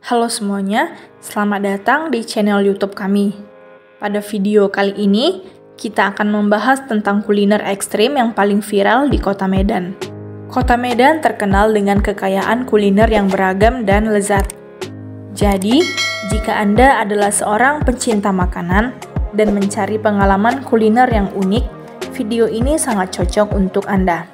Halo semuanya, selamat datang di channel YouTube kami. Pada video kali ini, kita akan membahas tentang kuliner ekstrim yang paling viral di Kota Medan. Kota Medan terkenal dengan kekayaan kuliner yang beragam dan lezat. Jadi, jika Anda adalah seorang pencinta makanan dan mencari pengalaman kuliner yang unik, video ini sangat cocok untuk Anda.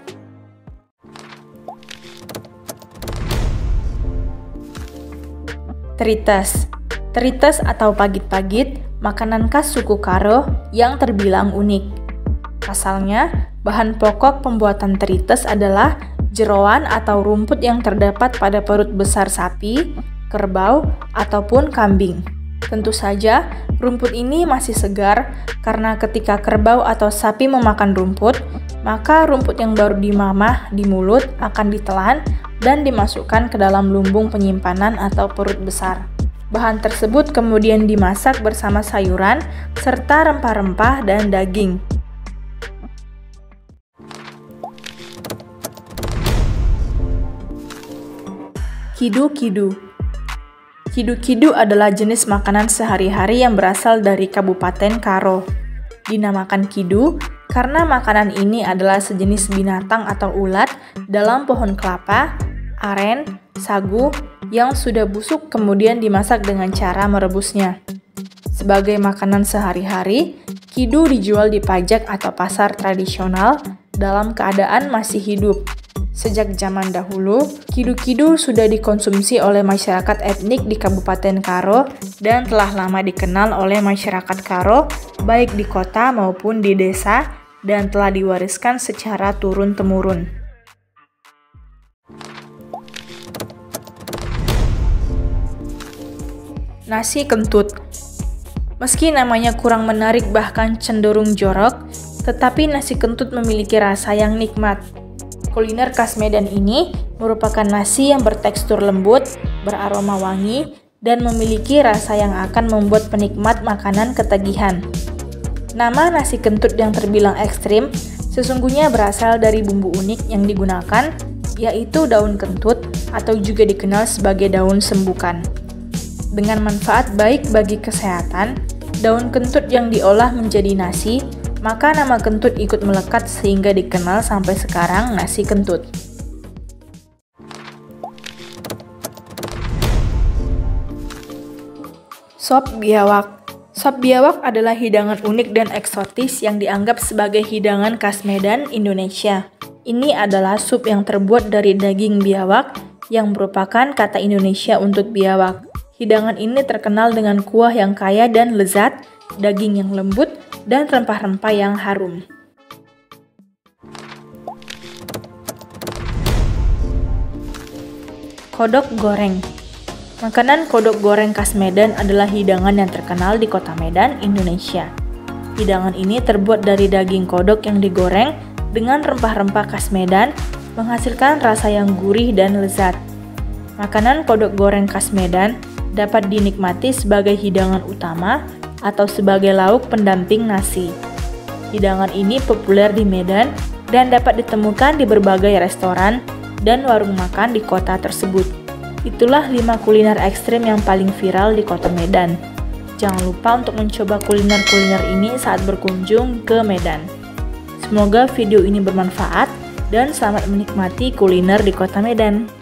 Terites. Terites atau pagit-pagit, makanan khas suku Karo yang terbilang unik. Pasalnya, bahan pokok pembuatan terites adalah jeroan atau rumput yang terdapat pada perut besar sapi, kerbau, ataupun kambing. Tentu saja, rumput ini masih segar karena ketika kerbau atau sapi memakan rumput, maka rumput yang baru dimamah di mulut akan ditelan dan dimasukkan ke dalam lumbung penyimpanan atau perut besar. Bahan tersebut kemudian dimasak bersama sayuran serta rempah-rempah dan daging. Kidu-kidu. Kidu-kidu adalah jenis makanan sehari-hari yang berasal dari Kabupaten Karo. Dinamakan kidu karena makanan ini adalah sejenis binatang atau ulat dalam pohon kelapa, aren, sagu yang sudah busuk kemudian dimasak dengan cara merebusnya. Sebagai makanan sehari-hari, kidu dijual di pajak atau pasar tradisional dalam keadaan masih hidup. Sejak zaman dahulu, kidu-kidu sudah dikonsumsi oleh masyarakat etnik di Kabupaten Karo dan telah lama dikenal oleh masyarakat Karo baik di kota maupun di desa dan telah diwariskan secara turun-temurun. Nasi kentut. Meski namanya kurang menarik bahkan cenderung jorok, tetapi nasi kentut memiliki rasa yang nikmat. Kuliner khas Medan ini merupakan nasi yang bertekstur lembut, beraroma wangi, dan memiliki rasa yang akan membuat penikmat makanan ketagihan. Nama nasi kentut yang terbilang ekstrim sesungguhnya berasal dari bumbu unik yang digunakan, yaitu daun kentut atau juga dikenal sebagai daun sembukan. Dengan manfaat baik bagi kesehatan, daun kentut yang diolah menjadi nasi, maka nama kentut ikut melekat sehingga dikenal sampai sekarang nasi kentut. Sop biawak. Sop biawak adalah hidangan unik dan eksotis yang dianggap sebagai hidangan khas Medan, Indonesia. Ini adalah sup yang terbuat dari daging biawak yang merupakan kata Indonesia untuk biawak. Hidangan ini terkenal dengan kuah yang kaya dan lezat, daging yang lembut, dan rempah-rempah yang harum. Kodok goreng. Makanan kodok goreng khas Medan adalah hidangan yang terkenal di Kota Medan, Indonesia. Hidangan ini terbuat dari daging kodok yang digoreng dengan rempah-rempah khas Medan, menghasilkan rasa yang gurih dan lezat. Makanan kodok goreng khas Medan dapat dinikmati sebagai hidangan utama atau sebagai lauk pendamping nasi. Hidangan ini populer di Medan dan dapat ditemukan di berbagai restoran dan warung makan di kota tersebut. Itulah 5 kuliner ekstrim yang paling viral di Kota Medan. Jangan lupa untuk mencoba kuliner-kuliner ini saat berkunjung ke Medan. Semoga video ini bermanfaat dan selamat menikmati kuliner di Kota Medan.